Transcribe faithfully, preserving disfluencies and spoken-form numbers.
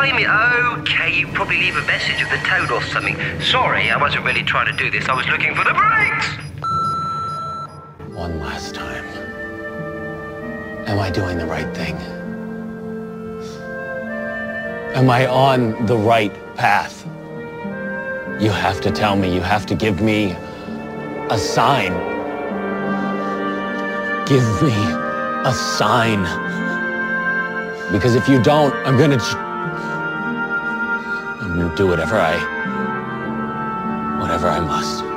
blimey, okay, you probably leave a message of the toad or something. Sorry, I wasn't really trying to do this. I was looking for the brakes! One last time. Am I doing the right thing? Am I on the right path? You have to tell me, you have to give me a sign. Give me a sign. Because if you don't, I'm gonna... I'm gonna do whatever I... whatever I must.